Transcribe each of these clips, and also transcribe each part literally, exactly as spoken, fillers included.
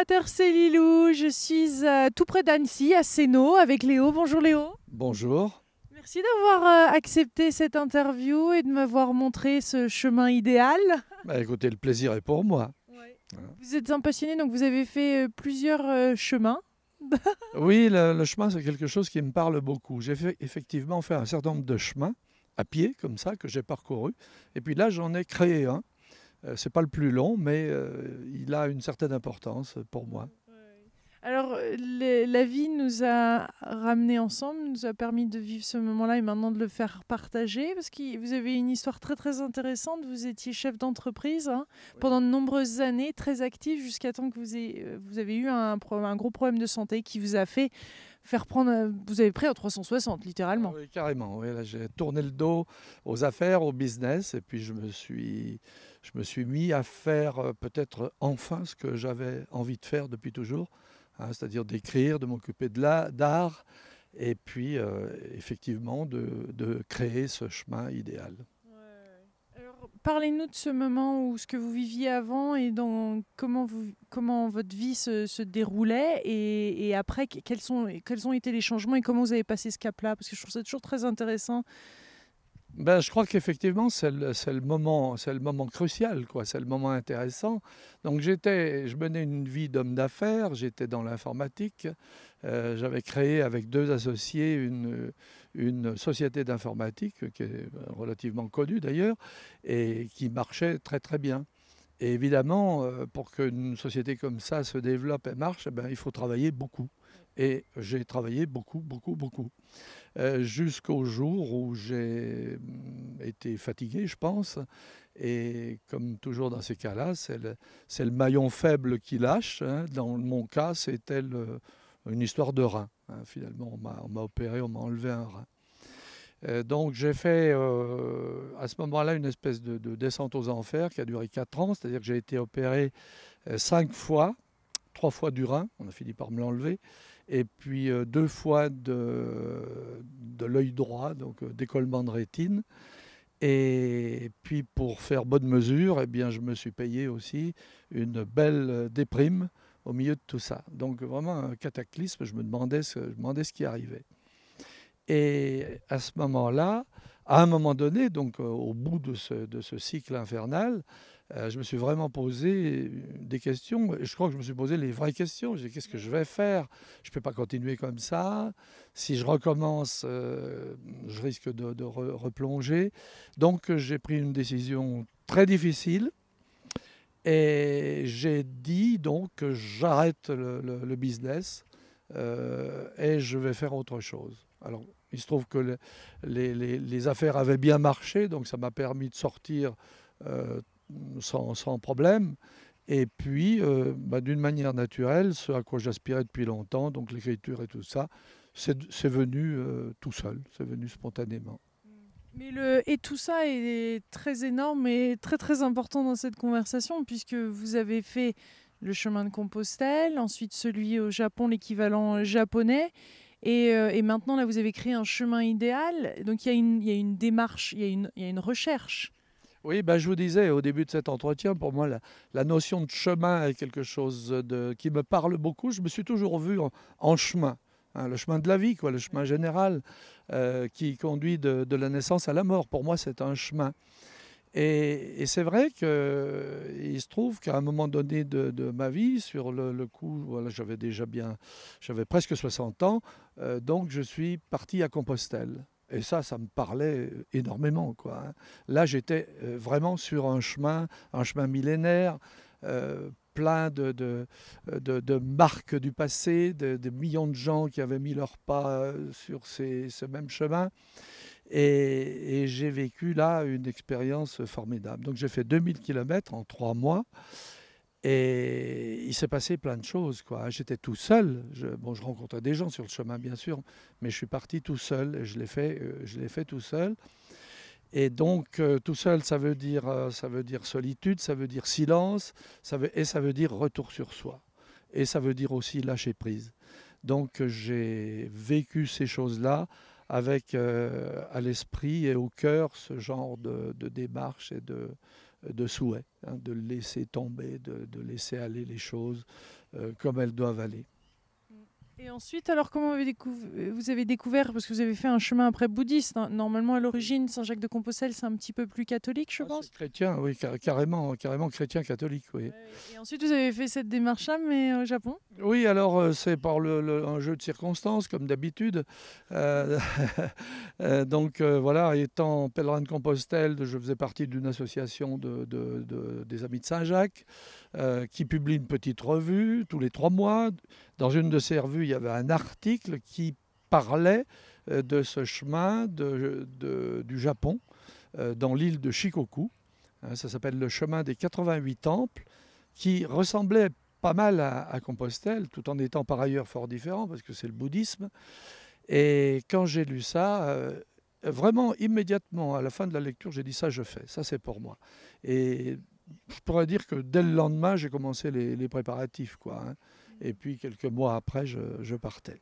Frater, c'est Lilou. Je suis euh, tout près d'Annecy, à Sénaux, avec Léo. Bonjour Léo. Bonjour. Merci d'avoir euh, accepté cette interview et de m'avoir montré ce chemin idéal. Bah, écoutez, le plaisir est pour moi. Ouais. Voilà. Vous êtes un passionné, donc vous avez fait euh, plusieurs euh, chemins. Oui, le, le chemin, c'est quelque chose qui me parle beaucoup. J'ai fait, effectivement fait un certain nombre de chemins à pied, comme ça, que j'ai parcouru. Et puis là, j'en ai créé un. Euh, c'est pas le plus long, mais euh, il a une certaine importance pour moi. Alors, euh, les- la vie nous a ramenés ensemble, nous a permis de vivre ce moment-là et maintenant de le faire partager, parce que vous avez une histoire très très intéressante. Vous étiez chef d'entreprise hein, Oui. pendant de nombreuses années, très actif, jusqu'à temps que vous, ayez, euh, vous avez eu un, pro- un gros problème de santé qui vous a fait faire prendre... euh, Vous avez pris en trois cent soixante, Ah littéralement. oui, carrément. Oui, là, j'ai tourné le dos aux affaires, au business, et puis je me suis, je me suis mis à faire euh, peut-être enfin ce que j'avais envie de faire depuis toujours, hein, c'est-à-dire d'écrire, de m'occuper de la- d'art, et puis euh, effectivement de, de créer ce chemin idéal. Alors, parlez-nous de ce moment où ce que vous viviez avant et dans comment, vous, comment votre vie se, se déroulait et, et après que- quels, sont, quels ont été les changements et comment vous avez passé ce cap-là parce que je trouve ça toujours très intéressant. Ben, je crois qu'effectivement, c'est le, c'est le moment, c'est le moment crucial, quoi. C'est le moment intéressant. Donc, j'étais, je menais une vie d'homme d'affaires, j'étais dans l'informatique. Euh, j'avais créé avec deux associés une, une société d'informatique qui est relativement connue d'ailleurs et qui marchait très très bien. Et évidemment, euh, pour qu'une société comme ça se développe et marche, eh ben, il faut travailler beaucoup. Et j'ai travaillé beaucoup, beaucoup, beaucoup. Euh, jusqu'au jour où j'ai hum, été fatigué, je pense. Et comme toujours dans ces cas-là, c'est le, c'est le maillon faible qui lâche, hein. Dans mon cas, c'était le- une histoire de rein, hein. Finalement, on m'a on m'a opéré, on m'a enlevé un rein. Euh, donc j'ai fait euh, à ce moment-là une espèce de, de descente aux enfers qui a duré quatre ans, c'est-à-dire que j'ai été opéré euh, cinq fois, trois fois du rein, on a fini par me l'enlever, et puis euh, deux fois de, de l'œil droit, donc euh, décollement de rétine. Et puis pour faire bonne mesure, eh bien, je me suis payé aussi une belle euh, déprime au milieu de tout ça. Donc vraiment un cataclysme, je me demandais ce, je me demandais ce qui arrivait. Et à ce moment-là, à un moment donné, donc euh, au bout de ce, de ce cycle infernal, euh, je me suis vraiment posé des questions. Et je crois que je me suis posé les vraies questions. J'ai dit, qu'est-ce que je vais faire? Je ne peux pas continuer comme ça. Si je recommence, euh, je risque de, de re- replonger. Donc j'ai pris une décision très difficile. Et j'ai dit donc que j'arrête le, le- le business euh, et je vais faire autre chose. Alors, il se trouve que le- les, les- les affaires avaient bien marché, donc ça m'a permis de sortir euh, sans, sans problème. Et puis, euh, bah, d'une manière naturelle, ce à quoi j'aspirais depuis longtemps, donc l'écriture et tout ça, c'est c'est venu euh, tout seul, c'est venu spontanément. Mais le et tout ça est très énorme et très très important dans cette conversation puisque vous avez fait le chemin de Compostelle, ensuite celui au Japon, l'équivalent japonais, et, euh, et maintenant là vous avez créé un chemin idéal. Donc il y a une, il y a une démarche, il y a une, il y a une recherche. Oui, ben, je vous disais au début de cet entretien, pour moi, la, la notion de chemin est quelque chose de, qui me parle beaucoup. Je me suis toujours vu en, en chemin, hein, le chemin de la vie, quoi, le chemin général euh, qui conduit de, de la naissance à la mort. Pour moi, c'est un chemin. Et, et c'est vrai qu'il se trouve qu'à un moment donné de, de ma vie, sur le, le coup, voilà, j'avais déjà bien, j'avais presque soixante ans, euh, donc je suis parti à Compostelle. Et ça, ça me parlait énormément, quoi, hein. Là, j'étais euh, vraiment sur un chemin, un chemin millénaire, euh, plein de, de, de- de marques du passé, de, de millions de gens qui avaient mis leurs pas euh, sur ces, ce même chemin. Et, et j'ai vécu là une expérience formidable. Donc j'ai fait deux mille kilomètres en trois mois et il s'est passé plein de choses, quoi. J'étais tout seul. Je, bon, je rencontrais des gens sur le chemin, bien sûr, mais je suis parti tout seul et je l'ai fait, euh, je l'ai fait tout seul. Et donc euh, tout seul, ça veut dire, euh, ça veut dire solitude, ça veut dire silence, ça veut, et ça veut dire retour sur soi. Et ça veut dire aussi lâcher prise. Donc j'ai vécu ces choses-là avec euh, à l'esprit et au cœur ce genre de, de démarche et de, de souhait, hein, de laisser tomber, de, de laisser aller les choses euh, comme elles doivent aller. Et ensuite, alors, comment vous avez, découv- vous avez découvert, parce que vous avez fait un chemin après bouddhiste, hein. Normalement, à l'origine, Saint-Jacques-de-Compostelle, c'est un petit peu plus catholique, je Ah, pense. c'est chrétien, oui, car- carrément, carrément chrétien catholique, oui. Ouais, et ensuite, vous avez fait cette démarche-là, mais au Japon. Oui, alors euh, c'est par le, le- un jeu de circonstances, comme d'habitude. Euh, euh, donc euh, voilà, étant pèlerin de Compostelle, je faisais partie d'une association de, de- de- des Amis de Saint-Jacques euh, qui publie une petite revue tous les trois mois. Dans une de ces revues, il y avait un article qui parlait euh, de ce chemin de- de- du Japon euh, dans l'île de Shikoku. Hein, ça s'appelle le chemin des quatre-vingt-huit temples, qui ressemblait pas mal à, à Compostelle, tout en étant par ailleurs fort différent, parce que c'est le bouddhisme. Et quand j'ai lu ça, euh, vraiment immédiatement, à la fin de la lecture, j'ai dit ça, je fais, ça c'est pour moi. Et je pourrais dire que dès le lendemain, j'ai commencé les, les préparatifs, quoi, hein. Et puis quelques mois après, je, je partais.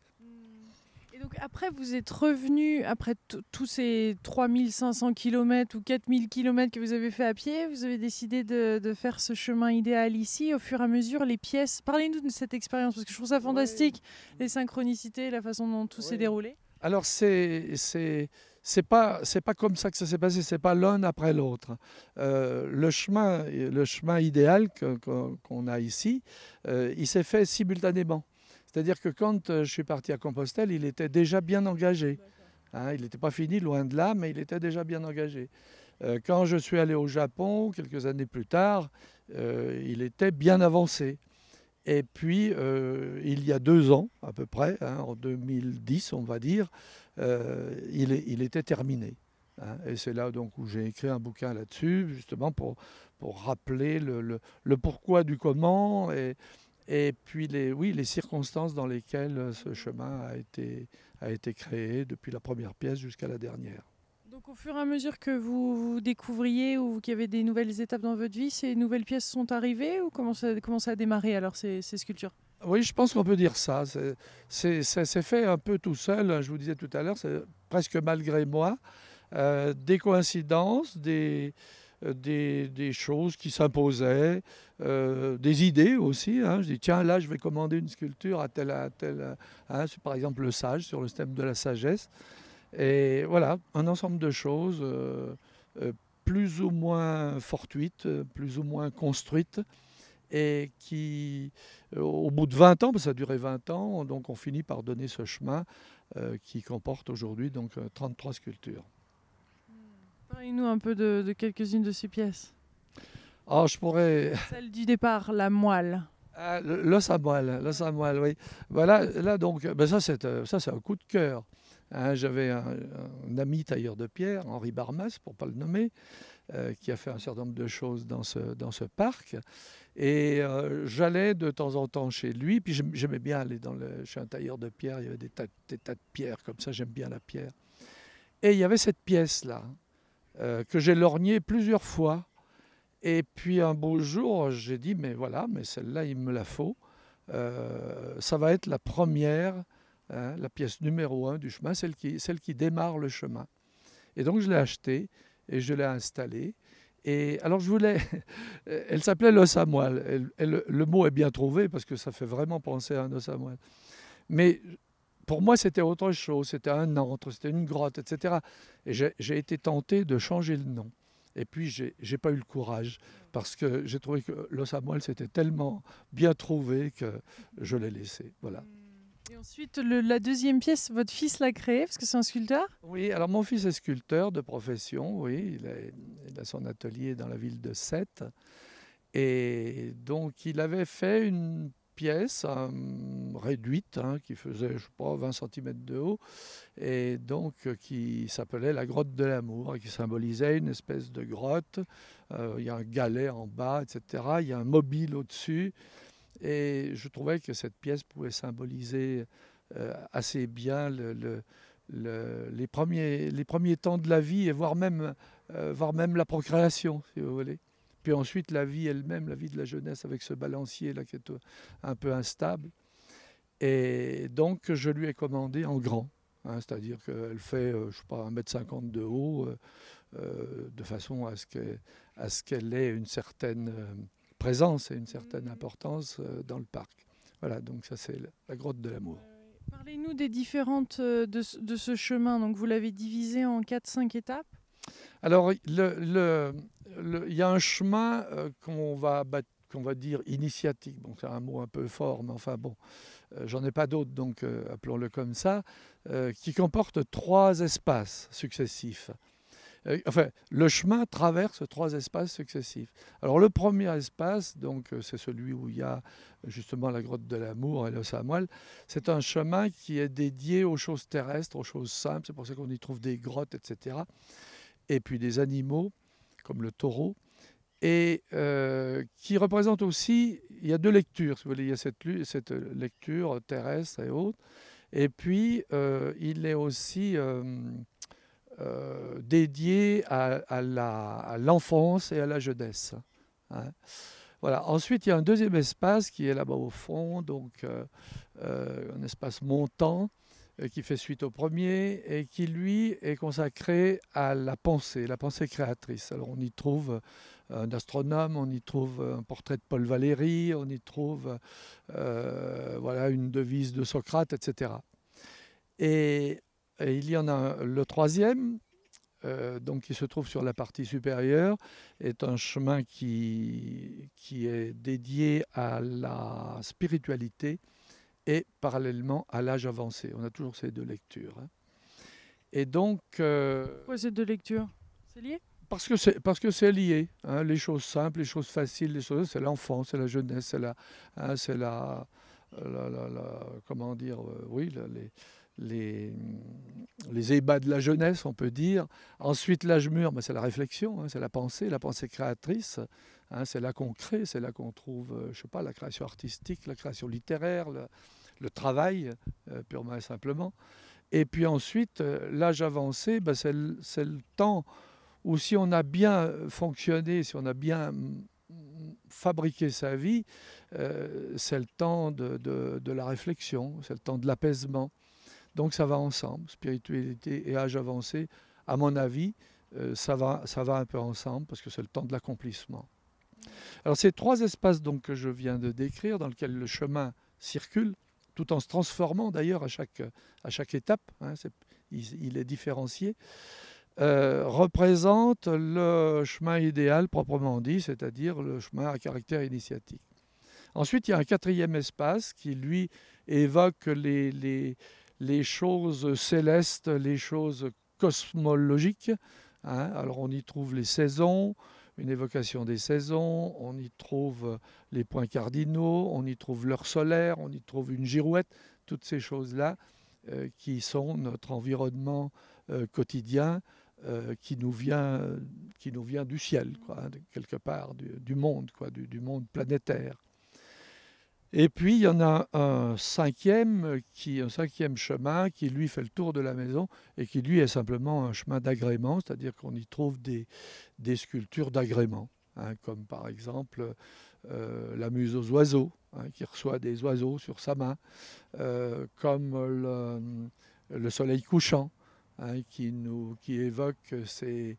Et donc après, vous êtes revenu, après t- tous ces trois mille cinq cents kilomètres ou quatre mille kilomètres que vous avez fait à pied, vous avez décidé de, de faire ce chemin idéal ici, au fur et à mesure, les pièces. Parlez-nous de cette expérience, parce que je trouve ça Oui, fantastique, les synchronicités, la façon dont tout s'est oui. déroulé. Alors c'est c'est c'est pas c'est pas comme ça que ça s'est passé, c'est pas l'un après l'autre. Euh, le chemin le chemin idéal que- que- qu'on a ici, euh, il s'est fait simultanément. C'est-à-dire que quand euh, je suis parti à Compostelle, il était déjà bien engagé, hein. Il n'était pas fini, loin de là, mais il était déjà bien engagé. Euh, quand je suis allé au Japon, quelques années plus tard, euh, il était bien avancé. Et puis, euh, il y a deux ans, à peu près, hein, en deux mille dix, on va dire, euh, il, est- il était terminé, hein. Et c'est là donc où j'ai écrit un bouquin là-dessus, justement pour, pour rappeler le, le- le pourquoi du comment et, et puis les, oui, les circonstances dans lesquelles ce chemin a été, a été créé, depuis la première pièce jusqu'à la dernière. Donc au fur et à mesure que vous, vous découvriez ou qu'il y avait des nouvelles étapes dans votre vie, ces nouvelles pièces sont arrivées ou comment ça, comment ça a démarré alors ces, ces sculptures? Oui, je pense qu'on peut dire ça. C'est, c'est- ça s'est fait un peu tout seul, hein. Je vous disais tout à l'heure, c'est presque malgré moi. Euh, des coïncidences, des, euh, des, des choses qui s'imposaient, euh, des idées aussi, hein. Je dis, tiens, là, je vais commander une sculpture à tel, à tel, hein, c'est par exemple le sage, sur le thème de la sagesse. Et voilà, un ensemble de choses euh, euh, plus ou moins fortuites, euh, plus ou moins construites, et qui, euh, au bout de vingt ans, parce que ça a duré vingt ans, donc on finit par donner ce chemin euh, qui comporte aujourd'hui donc euh, trente-trois sculptures. Parlez-nous un peu de, de quelques-unes de ces pièces. Ah, je pourrais. Celle du départ, la moelle. Ah, le- l'os à moelle, l'os à moelle, oui. Voilà, là donc, ben ça c'est euh, ça c'est un coup de cœur, hein. J'avais un, un ami tailleur de pierre, Henri Barmas, pour pas le nommer, euh, qui a fait un certain nombre de choses dans ce, dans ce parc. Et euh, j'allais de temps en temps chez lui, puis j'aim- j'aimais bien aller dans le, chez un tailleur de pierre, il y avait des tas, des tas de pierres comme ça, j'aime bien la pierre. Et il y avait cette pièce-là, euh, que j'ai lorgnée plusieurs fois. Et puis un beau jour, j'ai dit, mais voilà, mais celle-là, il me la faut. Euh, ça va être la première, hein, la pièce numéro un du chemin, celle qui, celle qui démarre le chemin. Et donc je l'ai achetée et je l'ai installée. Et alors je voulais, elle s'appelait l'os à moelle. Elle- elle- le mot est bien trouvé parce que ça fait vraiment penser à un os à moelle. Mais pour moi, c'était autre chose. C'était un antre, c'était une grotte, et cetera. Et j'ai j'ai été tenté de changer le nom. Et puis, j'ai j'ai pas eu le courage parce que j'ai trouvé que l'os à moelle, c'était tellement bien trouvé que je l'ai laissé. Voilà. Et ensuite, le- la deuxième pièce, votre fils l'a créée parce que c'est un sculpteur. Oui, alors mon fils est sculpteur de profession, oui, il a, il a son atelier dans la ville de Sète. Et donc il avait fait une pièce euh, réduite, hein, qui faisait, je sais pas, vingt centimètres de haut, et donc euh, qui s'appelait la grotte de l'amour, et qui symbolisait une espèce de grotte. Euh, il y a un galet en bas, et cetera. Il y a un mobile au-dessus. Et je trouvais que cette pièce pouvait symboliser euh, assez bien le, le- le- les, premiers, les premiers temps de la vie, et voire même, euh, voire même la procréation, si vous voulez. Puis ensuite, la vie elle-même, la vie de la jeunesse avec ce balancier là qui est euh, un peu instable. Et donc, je lui ai commandé en grand, hein, c'est-à-dire qu'elle fait, euh, je sais pas, un mètre cinquante de haut, euh, euh, de façon à ce qu'elle à ce qu'elle ait une certaine euh, présence et une certaine importance euh, dans le parc. Voilà, donc ça c'est la grotte de l'amour. Parlez-nous des différentes euh, de, ce- de ce chemin. Donc vous l'avez divisé en quatre cinq étapes. Alors, le- le- le- il y a un chemin euh, qu'on va, bat- qu'on va dire initiatique. Bon, c'est un mot un peu fort, mais enfin bon, euh, j'en ai pas d'autres, donc euh, appelons-le comme ça, euh, qui comporte trois espaces successifs. Euh, enfin, le chemin traverse trois espaces successifs. Alors, le premier espace, donc, euh, c'est celui où il y a justement la grotte de l'amour et le Samoil. C'est un chemin qui est dédié aux choses terrestres, aux choses simples. C'est pour ça qu'on y trouve des grottes, et cetera. Et puis des animaux, comme le taureau, et euh, qui représente aussi, il y a deux lectures, si vous voulez, il y a cette, lu- cette lecture terrestre et autres, et puis euh, il est aussi euh, euh, dédié à, à la- à l'enfance et à la jeunesse. Hein. Voilà. Ensuite, il y a un deuxième espace qui est là-bas au fond, donc euh, euh, un espace montant euh, qui fait suite au premier et qui, lui, est consacré à la pensée, la pensée créatrice. Alors, on y trouve un astronome, on y trouve un portrait de Paul Valéry, on y trouve euh, voilà, une devise de Socrate, et cetera. Et, et il y en a un- le troisième, euh, donc qui se trouve sur la partie supérieure, est un chemin qui, qui est dédié à la spiritualité et parallèlement à l'âge avancé. On a toujours ces deux lectures. Hein. Et donc, euh, Pourquoi ces deux lectures? C'est lié? parce que c'est parce que c'est lié. Hein, les choses simples, les choses faciles, les choses, c'est l'enfance, c'est la jeunesse, c'est la, hein, c'est la, la, la- la- comment dire, euh, oui, la- les, les, les ébats de la jeunesse, on peut dire. Ensuite, l'âge mûr, ben, c'est la réflexion, hein, c'est la pensée, la pensée créatrice. Hein, c'est là qu'on crée, c'est là qu'on trouve, euh, je sais pas, la création artistique, la création littéraire, le, le travail, euh, purement et simplement. Et puis ensuite, euh, l'âge avancé, ben, c'est le, c'est le temps où si on a bien fonctionné, si on a bien mm, fabriqué sa vie, euh, c'est le temps de, de- de la réflexion, c'est le temps de l'apaisement. Donc ça va ensemble, spiritualité et âge avancé. À mon avis, euh, ça va, ça va un peu ensemble parce que c'est le temps de l'accomplissement. Alors ces trois espaces donc, que je viens de décrire, dans lesquels le chemin circule, tout en se transformant d'ailleurs à chaque, à chaque étape, hein, c'est- il, il est différencié, euh, représente le chemin idéal proprement dit, c'est-à-dire le chemin à caractère initiatique. Ensuite, il y a un quatrième espace qui, lui, évoque les, les, les choses célestes, les choses cosmologiques. Hein. Alors, on y trouve les saisons, une évocation des saisons, on y trouve les points cardinaux, on y trouve l'heure solaire, on y trouve une girouette, toutes ces choses-là euh, qui sont notre environnement euh, quotidien euh, qui, nous vient, qui nous vient du ciel, quoi, hein, quelque part, du, du monde, quoi, du, du monde planétaire. Et puis, il y en a un cinquième, qui, un cinquième chemin qui, lui, fait le tour de la maison et qui, lui, est simplement un chemin d'agrément, c'est-à-dire qu'on y trouve des, des sculptures d'agrément, hein, comme par exemple euh, la muse aux oiseaux, hein, qui reçoit des oiseaux sur sa main, euh, comme le, le soleil couchant, hein, qui, nous, qui évoque ces,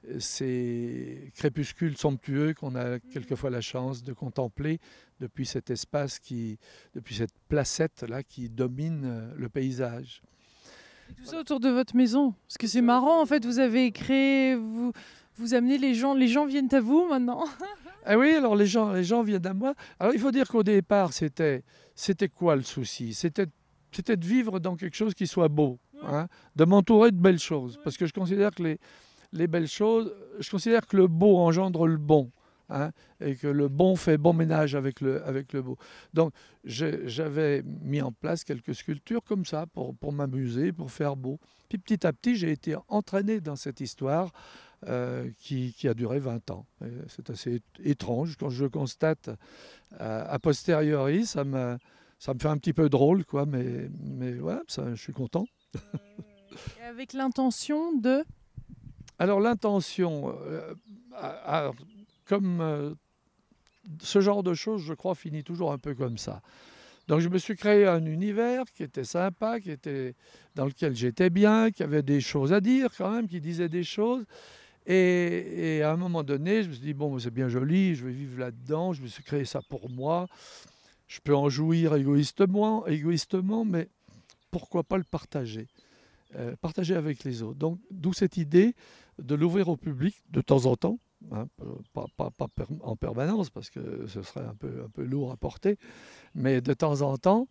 ces crépuscules somptueux qu'on a quelquefois la chance de contempler depuis cet espace, qui, depuis cette placette-là qui domine le paysage. Et tout ça autour de votre maison. Parce que c'est marrant, en fait, vous avez créé, vous, vous amenez les gens, les gens viennent à vous maintenant. Ah oui, alors les gens, les gens viennent à moi. Alors il faut dire qu'au départ, c'était, c'était quoi le souci? C'était, c'était de vivre dans quelque chose qui soit beau, hein, de m'entourer de belles choses. Parce que je considère que les, les belles choses, je considère que le beau engendre le bon. Hein, et que le bon fait bon ménage avec le, avec le beau. Donc je- j'avais mis en place quelques sculptures comme ça pour, pour m'amuser, pour faire beau. Puis petit à petit, j'ai été entraîné dans cette histoire euh, qui, qui a duré vingt ans. Et c'est assez étrange quand je constate euh, a posteriori, ça me, ça me fait un petit peu drôle, quoi, mais, mais voilà, ça, je suis content. Et avec l'intention de... Alors l'intention, euh, a- a- comme euh, ce genre de choses, je crois, finit toujours un peu comme ça. Donc je me suis créé un univers qui était sympa, qui était, dans lequel j'étais bien, qui avait des choses à dire quand même, qui disait des choses. Et, et à un moment donné, je me suis dit, bon, c'est bien joli, je vais vivre là-dedans, je me suis créé ça pour moi, je peux en jouir égoïstement, égoïstement mais pourquoi pas le partager, euh, partager avec les autres. Donc, d'où cette idée de l'ouvrir au public de temps en temps, hein, pas, pas, pas en permanence, parce que ce serait un peu, un peu lourd à porter, mais de temps en temps.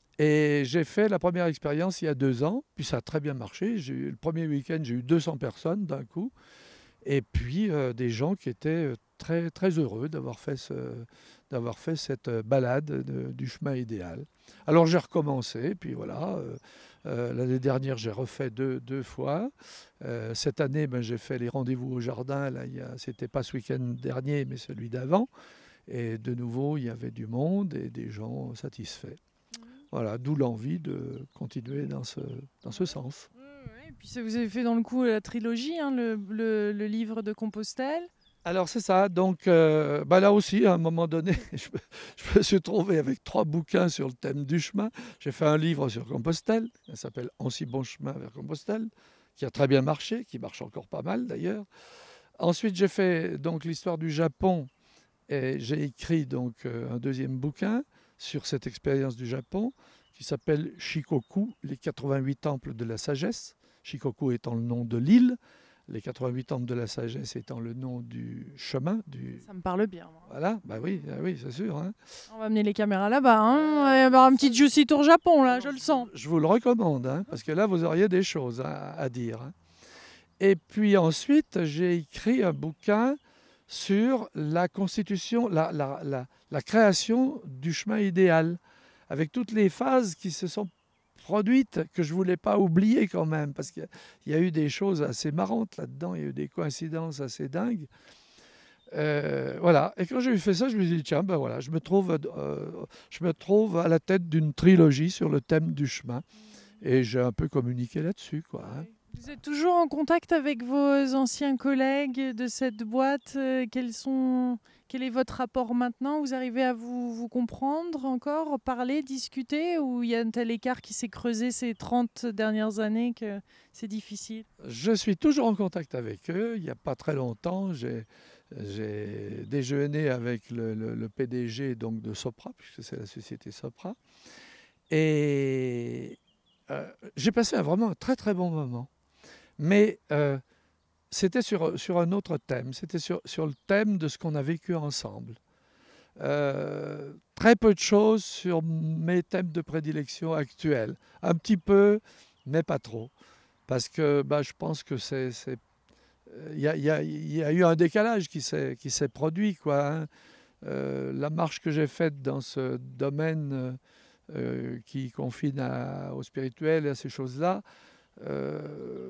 Et j'ai fait la première expérience il y a deux ans, puis ça a très bien marché. J'ai eu, le premier week-end, j'ai eu deux cents personnes d'un coup, et puis euh, des gens qui étaient très, très heureux d'avoir fait, ce, d'avoir fait cette balade de- du chemin idéal. Alors j'ai recommencé, puis voilà. euh, euh, l'année dernière, j'ai refait deux, deux fois. Euh, cette année, ben, j'ai fait les rendez-vous au jardin. Là, il y a- c'était pas ce week-end dernier, mais celui d'avant. Et de nouveau, il y avait du monde et des gens satisfaits. Voilà, d'où l'envie de continuer dans ce, dans ce sens. Ouais, ouais. Et puis ça vous avez fait dans le coup la trilogie, hein, le, le- le livre de Compostelle. Alors c'est ça, donc euh, bah là aussi, à un moment donné, je me, je me suis trouvé avec trois bouquins sur le thème du chemin. J'ai fait un livre sur Compostelle, ça s'appelle En si bon chemin vers Compostelle, qui a très bien marché, qui marche encore pas mal d'ailleurs. Ensuite, j'ai fait donc l'histoire du Japon et j'ai écrit donc euh, un deuxième bouquin sur cette expérience du Japon qui s'appelle Shikoku, les quatre-vingt-huit temples de la sagesse. Shikoku étant le nom de l'île, les quatre-vingt-huit temples de la sagesse étant le nom du chemin. Du... Ça me parle bien, moi. Voilà, bah oui, ah oui, c'est sûr, hein. On va amener les caméras là-bas, hein. Il va y avoir un petit Juicy Tour Japon, là, je le sens. Je vous le recommande, hein, parce que là, vous auriez des choses à, à dire, hein. Et puis ensuite, j'ai écrit un bouquin sur la constitution, la, la, la, la création du chemin idéal, avec toutes les phases qui se sont produites, que je ne voulais pas oublier quand même, parce qu'il y a eu des choses assez marrantes là-dedans, il y a eu des coïncidences assez dingues. Euh, voilà. Et quand j'ai fait ça, je me suis dit, tiens, ben voilà, je me trouve, euh, je me trouve à la tête d'une trilogie sur le thème du chemin. Et j'ai un peu communiqué là-dessus, quoi, hein. Vous êtes toujours en contact avec vos anciens collègues de cette boîte. euh, Quels sont, quel est votre rapport maintenant? Vous arrivez à vous, vous comprendre encore, parler, discuter? Ou il y a un tel écart qui s'est creusé ces trente dernières années que c'est difficile? Je suis toujours en contact avec eux. Il n'y a pas très longtemps, j'ai j'ai déjeuné avec le, le- le P D G donc, de Sopra, puisque c'est la société Sopra. Et euh, j'ai passé un, vraiment un très très bon moment. Mais euh, c'était sur, sur un autre thème. C'était sur, sur le thème de ce qu'on a vécu ensemble. Euh, très peu de choses sur mes thèmes de prédilection actuels. Un petit peu, mais pas trop. Parce que bah, je pense que c'est... c'est- Il y a, il y a- il y a eu un décalage qui s'est, qui s'est produit, quoi, hein. Euh, la marche que j'ai faite dans ce domaine euh, euh, qui confine à- au spirituel et à ces choses-là, euh,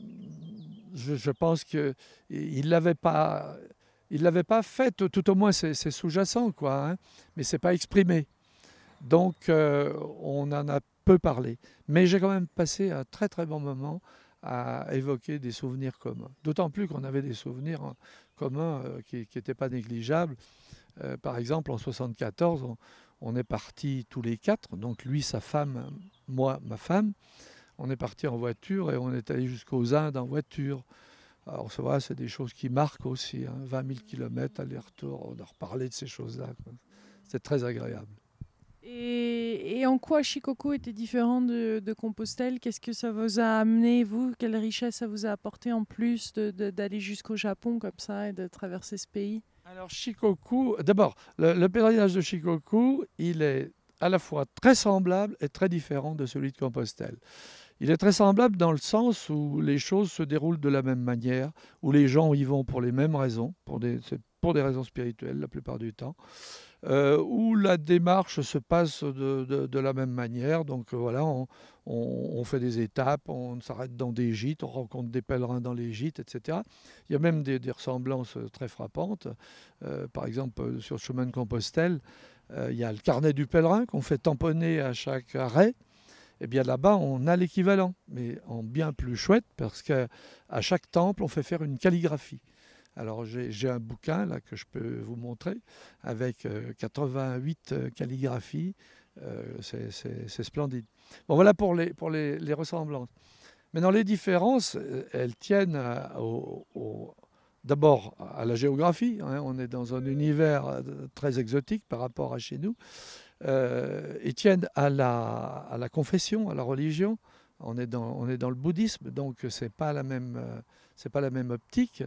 je, je pense qu'il ne l'avait pas, il l'avait pas faite, tout, tout au moins c'est, c'est sous-jacent, quoi, hein, mais c'est pas exprimé. Donc euh, on en a peu parlé. Mais j'ai quand même passé un très très bon moment à évoquer des souvenirs communs. D'autant plus qu'on avait des souvenirs hein, communs euh, qui n'étaient pas négligeables. Euh, par exemple, en soixante-quatorze, on, on est partis tous les quatre, donc lui, sa femme, moi, ma femme. On est partis en voiture et on est allé jusqu'aux Indes en voiture. Alors, ça va, c'est des choses qui marquent aussi. Hein, vingt mille kilomètres aller-retour, on a reparlé de ces choses-là, quoi. C'était très agréable. Et, et en quoi Shikoku était différent de, de Compostelle? Qu'est-ce que ça vous a amené, vous? Quelle richesse ça vous a apporté en plus de- de- d'aller jusqu'au Japon comme ça et de traverser ce pays? Alors, Shikoku, d'abord, le, le pèlerinage de Shikoku, il est à la fois très semblable et très différent de celui de Compostelle. Il est très semblable dans le sens où les choses se déroulent de la même manière, où les gens y vont pour les mêmes raisons, pour des, c'est pour des raisons spirituelles la plupart du temps, euh, où la démarche se passe de, de- de la même manière. Donc euh, voilà, on, on- on fait des étapes, on s'arrête dans des gîtes, on rencontre des pèlerins dans les gîtes, et cetera. Il y a même des, des ressemblances très frappantes. Euh, par exemple, euh, sur le chemin de Compostelle, euh, il y a le carnet du pèlerin qu'on fait tamponner à chaque arrêt. Eh bien là-bas, on a l'équivalent, mais en bien plus chouette, parce qu'à chaque temple, on fait faire une calligraphie. Alors j'ai j'ai un bouquin là que je peux vous montrer avec euh, quatre-vingt-huit euh, calligraphies. Euh, c'est c'est- c'est splendide. Bon voilà pour les, pour les, les ressemblances. Maintenant les différences, euh, elles tiennent à- au, au- d'abord à la géographie, hein, on est dans un univers euh, très exotique par rapport à chez nous. Euh, ils tiennent à la, à la confession, à la religion. On est dans, on est dans le bouddhisme, donc c'est pas la même, euh, c'est pas la même optique.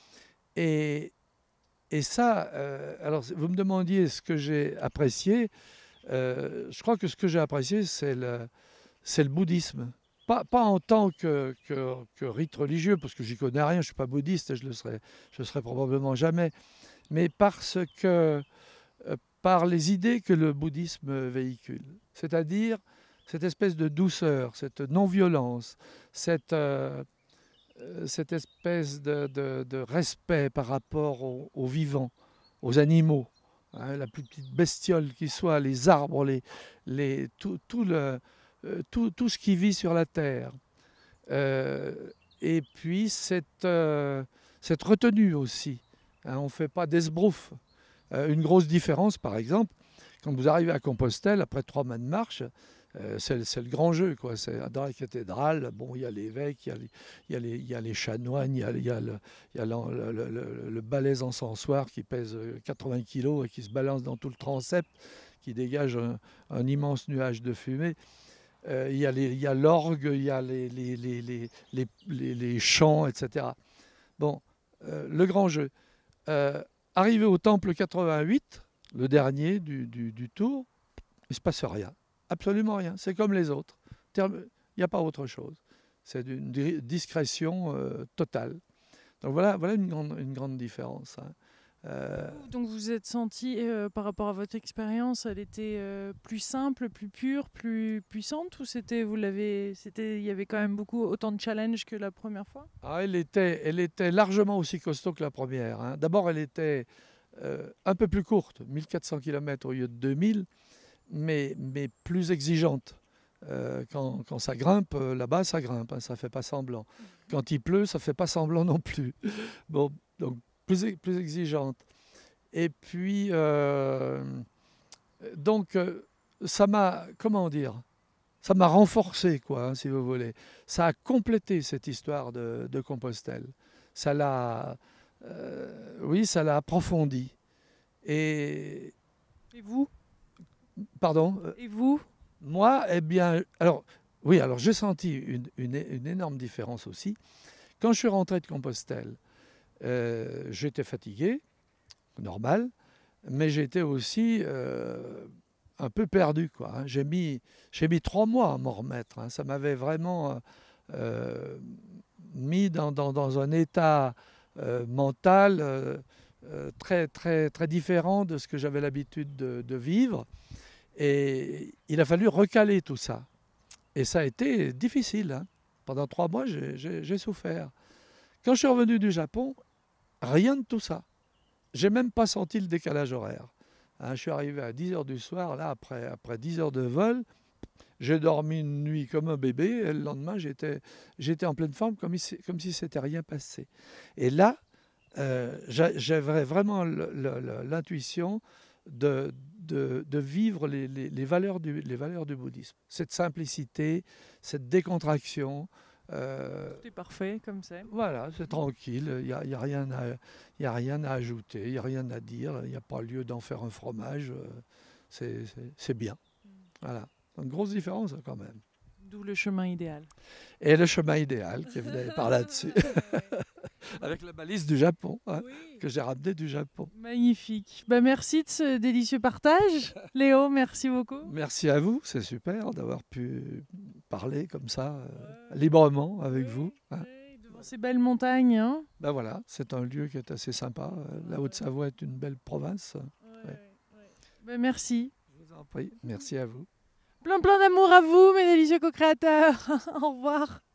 Et, et ça, euh, alors vous me demandiez ce que j'ai apprécié. Euh, je crois que ce que j'ai apprécié, c'est le, c'est le bouddhisme. Pas, pas en tant que, que, que rite religieux, parce que j'y connais rien, je ne suis pas bouddhiste et je le serai, je le serai probablement jamais, mais parce que euh, par les idées que le bouddhisme véhicule. C'est-à-dire cette espèce de douceur, cette non-violence, cette, euh, cette espèce de, de, de respect par rapport aux, aux vivants, aux animaux. Hein, la plus petite bestiole qui soit, les arbres, les, les, tout, tout, le, euh, tout, tout ce qui vit sur la terre. Euh, et puis cette, euh, cette retenue aussi. Hein, on ne fait pas d'esbrouf. Euh, une grosse différence, par exemple, quand vous arrivez à Compostelle, après trois mois de marche, euh, c'est, c'est le grand jeu, quoi. C'est dans la cathédrale, bon, il y a l'évêque, il y a les, il y a les, il y a les chanoines, il y a, il y a le, il y a le, le, le, le balai encensoir qui pèse quatre-vingts kilos et qui se balance dans tout le transept, qui dégage un, un immense nuage de fumée. Euh, il, y a les, il y a l'orgue, il y a les, les, les, les, les, les, les chants, et cetera. Bon, euh, le grand jeu. Euh, arrivé au temple quatre-vingt-huit, le dernier du, du, du tour, il ne se passe rien. Absolument rien. C'est comme les autres. Il n'y a pas autre chose. C'est une discrétion euh, totale. Donc voilà, voilà une, grande, une grande différence. Hein. Euh... Donc vous vous êtes senti, euh, par rapport à votre expérience, elle était euh, plus simple, plus pure, plus puissante, ou c'était, vous l'avez, c'était, il y avait quand même beaucoup autant de challenges que la première fois? Ah, elle était, elle était largement aussi costaud que la première. Hein. D'abord, elle était euh, un peu plus courte, mille quatre cents kilomètres au lieu de deux mille, mais, mais plus exigeante. Euh, quand, quand ça grimpe, euh, là-bas, ça grimpe, hein, ça ne fait pas semblant. Quand il pleut, ça ne fait pas semblant non plus. Bon, donc plus, plus exigeante. Et puis, euh, donc, euh, ça m'a, comment dire, ça m'a renforcé, quoi, hein, si vous voulez. Ça a complété cette histoire de, de Compostelle. Ça l'a, euh, oui, ça l'a approfondi. Et, Et vous? Pardon? Et vous? Moi, eh bien, alors, oui, alors j'ai senti une, une, une énorme différence aussi. Quand je suis rentré de Compostelle, euh, j'étais fatigué, normal, mais j'étais aussi euh, un peu perdu, quoi. Hein. J'ai mis, j'ai mis trois mois à m'en remettre. Hein. Ça m'avait vraiment euh, mis dans, dans, dans un état euh, mental euh, euh, très, très, très différent de ce que j'avais l'habitude de, de vivre. Et il a fallu recaler tout ça. Et ça a été difficile. Hein. Pendant trois mois, j'ai, j'ai, j'ai souffert. Quand je suis revenu du Japon, rien de tout ça. J'ai même pas senti le décalage horaire. Hein, je suis arrivé à dix heures du soir, là, après, après dix heures de vol. J'ai dormi une nuit comme un bébé. Et le lendemain, j'étais, j'étais en pleine forme, comme, comme si c'était rien passé. Et là, euh, j'avais vraiment le, le, l'intuition de, de, de vivre les, les, les, valeurs du, les valeurs du bouddhisme. Cette simplicité, cette décontraction. Euh, c'est parfait comme c'est. Voilà, c'est tranquille, il n'y a, y a, rien à, y a rien à ajouter, il n'y a rien à dire, il n'y a pas lieu d'en faire un fromage, c'est, c'est, c'est bien. Mm. Voilà, une grosse différence quand même. D'où le chemin idéal. Et le chemin idéal qui venait par là-dessus. Avec la balise du Japon, hein, oui. Que j'ai ramené du Japon. Magnifique. Bah, merci de ce délicieux partage. Léo, merci beaucoup. Merci à vous, c'est super d'avoir pu parler comme ça, euh, ouais. librement avec oui, vous. Hein. Oui, devant ces belles montagnes. Hein. Ben voilà, c'est un lieu qui est assez sympa. La Haute-Savoie est une belle province. Ouais, ouais. Ouais. Bah, merci. Je vous en prie, merci à vous. Plein plein d'amour à vous, mes délicieux co-créateurs. Au revoir.